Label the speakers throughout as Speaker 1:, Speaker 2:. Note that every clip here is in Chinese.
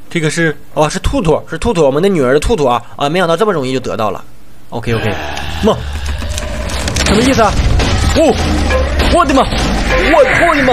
Speaker 1: 这个是哦，是兔兔，是兔兔，我们的女儿的兔兔啊啊！没想到这么容易就得到了。OK， 妈，什么意思啊？哦，我的妈，我的妈！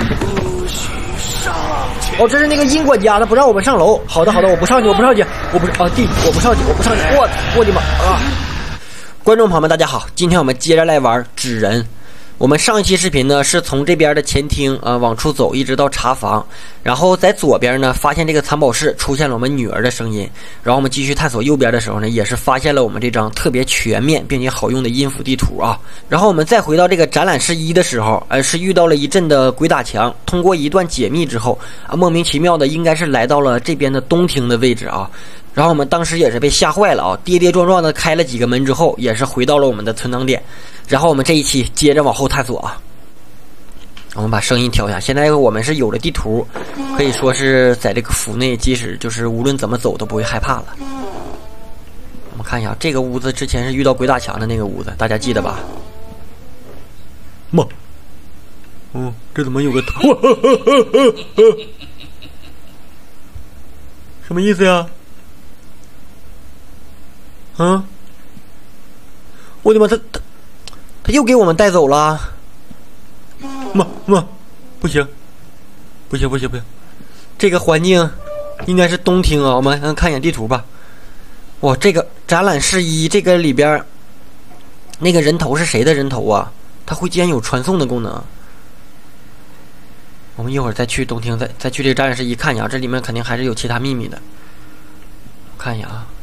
Speaker 1: 哦，这是那个殷管家，他不让我们上楼。好的，我不上去，我不上去。我不上去。我的妈啊！观众朋友们，大家好，今天我们接着来玩纸人。我们上一期视频呢是从这边的前厅往出走，一直到茶房，然后在左边呢发现这个藏宝室出现了我们女儿的声音，然后我们继续探索右边的时候呢，也是发现了我们这张特别全面并且好用的音符地图啊。然后我们再回到这个展览室1的时候，是遇到了一阵的鬼打墙，通过一段解密之后莫名其妙的应该是来到了这边的东厅的位置啊。然后我们当时也是被吓坏了啊，跌跌撞撞的开了几个门之后，也是回到了我们的存档点。然后我们这一期接着往后探索啊。我们把声音调一下，现在我们是有了地图，可以说是在这个府内，即使就是无论怎么走都不会害怕了。我们看一下这个屋子，之前是遇到鬼打墙的那个屋子，大家记得吧？妈，这怎么有个头？什么意思呀？我的妈，他又给我们带走了。妈，不行，这个环境应该是东厅啊，我们看一眼地图吧。哇，这个展览室1这个里边那个人头是谁的人头啊？它会竟然有传送的功能。我们一会儿再去东厅，再去这个展览室1看一下，这里面肯定还是有其他秘密的。看一下啊。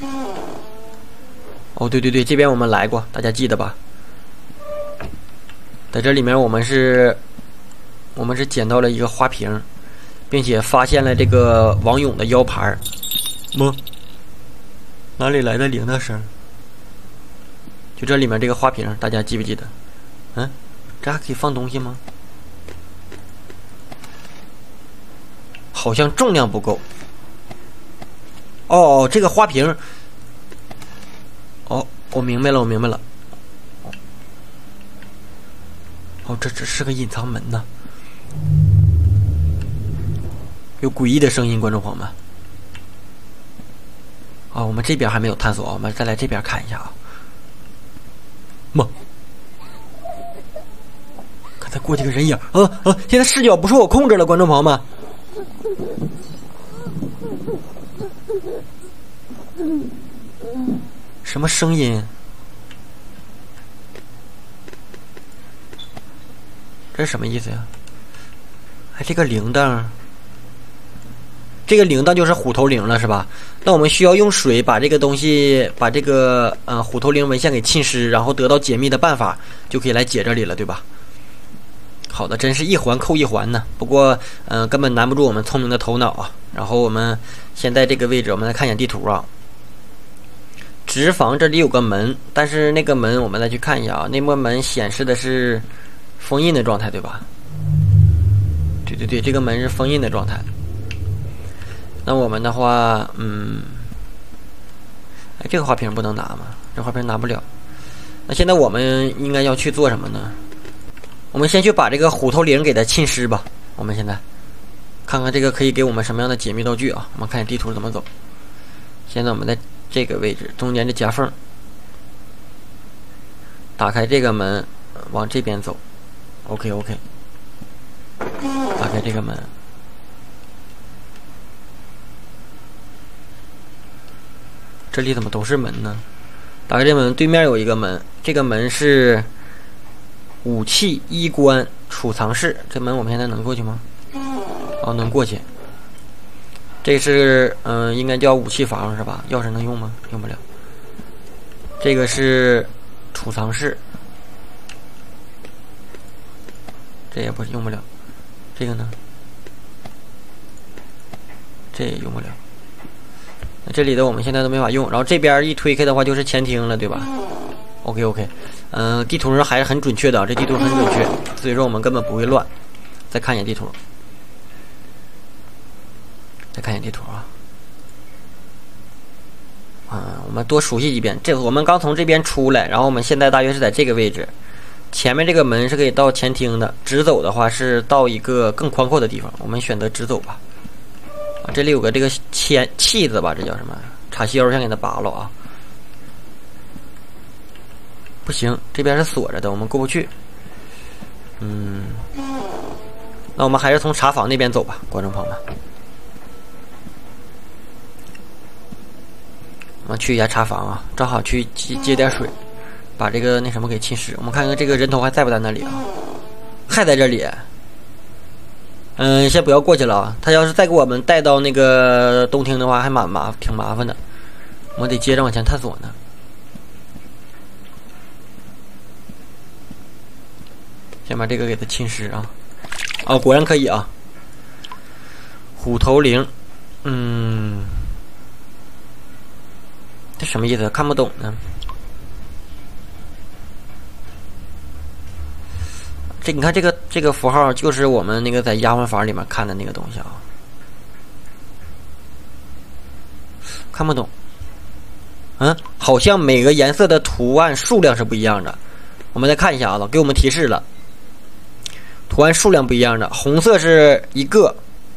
Speaker 1: 哦，对，这边我们来过，大家记得吧？在这里面我们是捡到了一个花瓶，并且发现了这个王勇的腰牌。哪里来的铃铛声？就这里面这个花瓶，大家记不记得？这还可以放东西吗？好像重量不够。哦，这个花瓶。哦，我明白了。哦，这只是个隐藏门呢，有诡异的声音，观众朋友们。哦，我们这边还没有探索，我们再来这边看一下啊。刚才过去个人影，现在视角不受我控制了，观众朋友们。什么声音？这是什么意思呀？这个铃铛，就是虎头铃了，是吧？那我们需要用水把这个东西，把这个虎头铃文献给浸湿，然后得到解密的办法，就可以来解这里了，对吧？好的，真是一环扣一环呢。不过根本难不住我们聪明的头脑啊。然后我们现在这个位置，我们来看一眼地图啊。直房这里有个门，但是那个门我们再去看一下啊，那扇门显示的是封印的状态，对吧？对，这个门是封印的状态。那我们的话，这个花瓶不能拿吗？这花瓶拿不了。那现在我们应该要去做什么呢？我们先去把这个虎头铃给它浸湿吧。我们现在看看这个可以给我们什么样的解密道具啊？我们看地图怎么走。现在我们在这个位置中间的夹缝，打开这个门，往这边走。OK， 打开这个门。这里怎么都是门呢？打开这门，对面有一个门，这个门是武器衣冠储藏室。这门我们现在能过去吗？能过去。这是应该叫武器房是吧？钥匙能用吗？用不了。这个是储藏室，这也不是用不了。这个呢？这也用不了。这里的我们现在都没法用。然后这边一推开的话就是前厅了，对吧？ OK， 地图上还是很准确的，这地图很准确，所以说我们根本不会乱。再看一眼地图，我们多熟悉一遍。我们刚从这边出来，然后我们现在大约是在这个位置，前面这个门是可以到前厅的，直走的话是到一个更宽阔的地方，我们选择直走吧。 啊，这里有个这个器子吧，这叫什么？插销，先给它拔了啊。不行，这边是锁着的，我们过不去。那我们还是从茶坊那边走吧，观众朋友们。我们去一下茶坊啊，正好去接点水，把这个那什么给侵蚀。我们看看这个人头还在不在那里啊？还在这里。先不要过去了啊。他要是再给我们带到那个东厅的话，还挺麻烦的。我们得接着往前探索呢。先把这个给它侵蚀啊！哦，果然可以啊！虎头铃，这什么意思？看不懂呢。你看这个符号，就是我们那个在丫鬟房里面看的那个东西啊。看不懂。好像每个颜色的图案数量是不一样的。我们再看一下啊，给我们提示了。图案数量不一样的，红色是1个，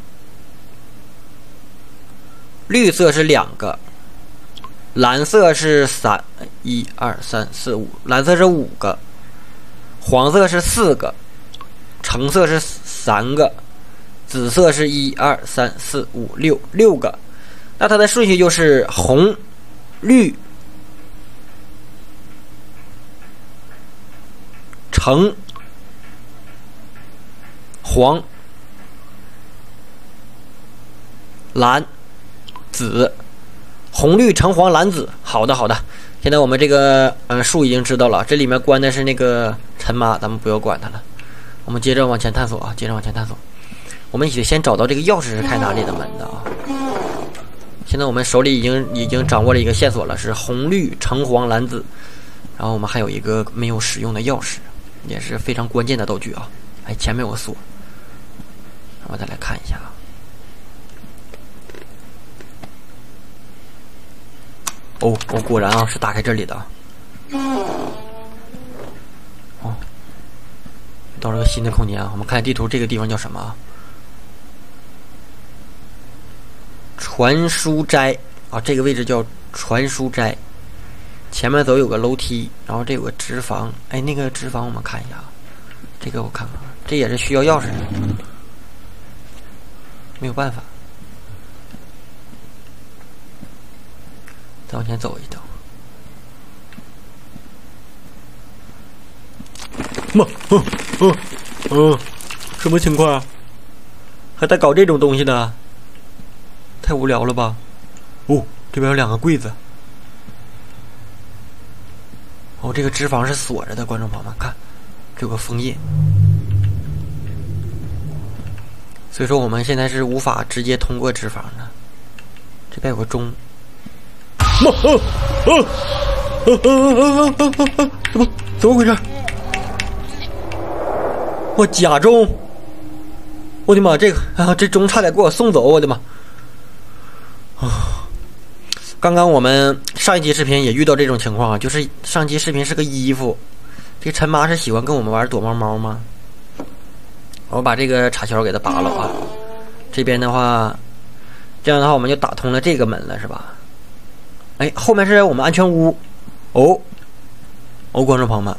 Speaker 1: 绿色是2个，蓝色是1、2、3、4、5，蓝色是5个，黄色是4个，橙色是3个，紫色是1、2、3、4、5、6个。那它的顺序就是红、绿、橙、黄、蓝、紫，红绿橙黄蓝紫。好的，现在我们这个数已经知道了，这里面关的是那个陈妈，咱们不要管它了。我们接着往前探索啊，我们得先找到这个钥匙是开哪里的门的啊。现在我们手里已经掌握了一个线索了，是红绿橙黄蓝紫。然后我们还有一个没有使用的钥匙，也是非常关键的道具啊。前面有个锁。我再来看一下啊。果然啊，是打开这里的。到了个新的空间啊，我们看地图，这个地方叫什么啊？传书斋啊，这个位置叫传书斋。前面走有个楼梯，然后这有个纸房。那个纸房我们看一下啊，这个我看看，这也是需要钥匙的，没有办法。再往前走一走。什么情况？还在搞这种东西呢？太无聊了吧？这边有2个柜子。这个纸房是锁着的，观众朋友们看，这有个枫叶，所以说我们现在是无法直接通过纸房的。这边有个钟。怎么回事？假钟！我的妈，这钟差点给我送走！我的妈！刚刚我们上一集视频也遇到这种情况啊，就是上集视频是个衣服，这个陈妈是喜欢跟我们玩躲猫猫吗？我把这个插销给它拔了啊。这边的话，这样的话我们就打通了这个门了，是吧？后面是我们安全屋。观众朋友们，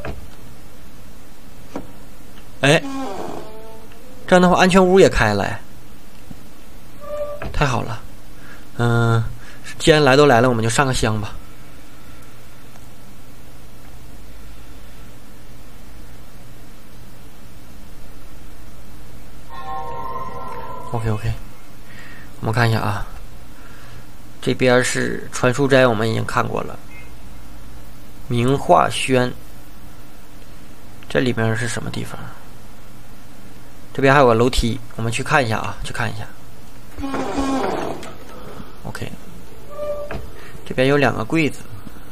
Speaker 1: 这样的话安全屋也开了，太好了。既然来都来了，我们就上个香吧。OK， 我们看一下啊，这边是传书斋，我们已经看过了。明化轩，这里边是什么地方？这边还有个楼梯，我们去看一下啊，OK， 这边有2个柜子，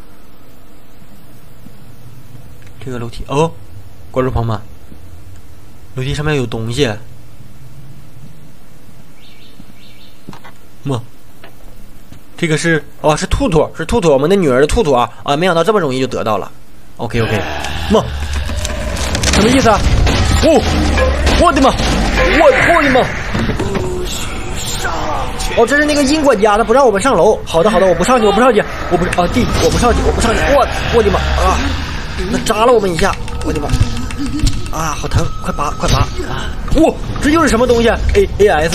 Speaker 1: 这个楼梯观众朋友们，楼梯上面有东西。这个是兔兔，我们的女儿的兔兔啊！没想到这么容易就得到了。OK， 什么意思啊？我的妈！我的妈！不许上！ 哦，这是那个阴管家，他不让我们上楼。好的，我不上去，我不上去，我不啊弟，我不上去，我的妈啊！那扎了我们一下，我的妈啊，好疼，快拔！哇，这又是什么东西？AS，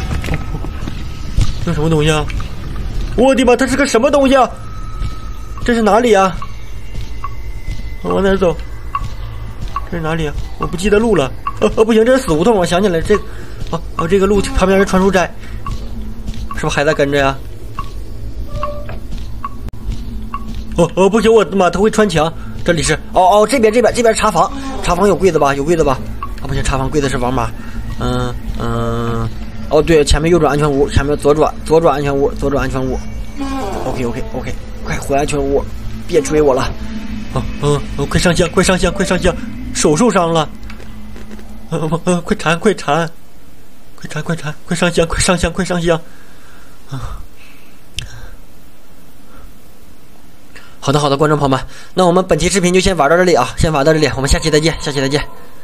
Speaker 1: 这什么东西啊？我的妈，这是个什么东西啊？这是哪里啊？往哪走？这是哪里啊？我不记得路了。不行，这是死胡同。我想起来这个，这个路旁边是传书斋，是不是还在跟着呀？不行，我的妈，他会穿墙。这里是这边茶房有柜子吧？不行，茶房柜子是王码。对，前面右转安全屋，前面左转安全屋。OK， 快回安全屋，别追我了。快上香，手受伤了。快缠，快上香。好的，观众朋友们，那我们本期视频就先玩到这里啊，我们下期再见。